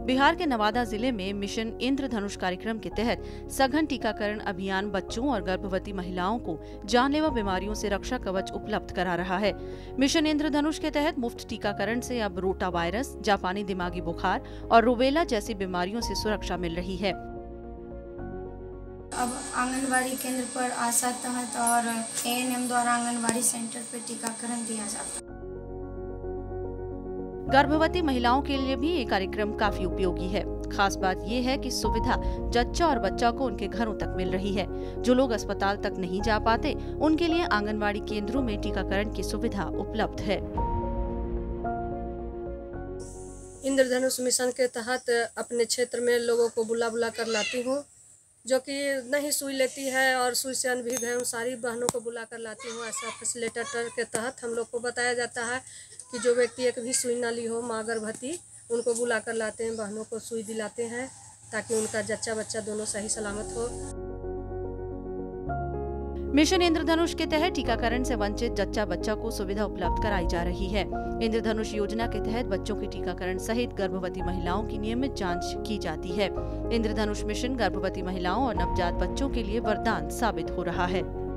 बिहार के नवादा जिले में मिशन इंद्रधनुष कार्यक्रम के तहत सघन टीकाकरण अभियान बच्चों और गर्भवती महिलाओं को जानलेवा बीमारियों से रक्षा कवच उपलब्ध करा रहा है। मिशन इंद्रधनुष के तहत मुफ्त टीकाकरण से अब रोटा वायरस, जापानी दिमागी बुखार और रूबेला जैसी बीमारियों से सुरक्षा मिल रही है। अब आंगनबाड़ी केंद्र पर आशा तहत और एएनएम द्वारा आंगनबाड़ी सेंटर पर टीकाकरण दिया जाता है। गर्भवती महिलाओं के लिए भी ये कार्यक्रम काफी उपयोगी है। खास बात ये है कि सुविधा जच्चा और बच्चा को उनके घरों तक मिल रही है। जो लोग अस्पताल तक नहीं जा पाते, उनके लिए आंगनबाड़ी केंद्रों में टीकाकरण की सुविधा उपलब्ध है। इंद्रधनुष मिशन के तहत अपने क्षेत्र में लोगों को बुला कर लाती हूँ, जो कि नहीं सुई लेती है और सुई से अनभिज्ञ है, उन सारी बहनों को बुला कर लाती हूँ। ऐसा फैसिलिटेटर के तहत हम लोग को बताया जाता है कि जो व्यक्ति एक भी सुई ना ली हो, माँ गर्भवती, उनको बुला कर लाते हैं, बहनों को सुई दिलाते हैं ताकि उनका जच्चा बच्चा दोनों सही सलामत हो। मिशन इंद्रधनुष के तहत टीकाकरण से वंचित जच्चा बच्चा को सुविधा उपलब्ध कराई जा रही है। इंद्रधनुष योजना के तहत बच्चों के टीकाकरण सहित गर्भवती महिलाओं की नियमित जांच की जाती है। इंद्रधनुष मिशन गर्भवती महिलाओं और नवजात बच्चों के लिए वरदान साबित हो रहा है।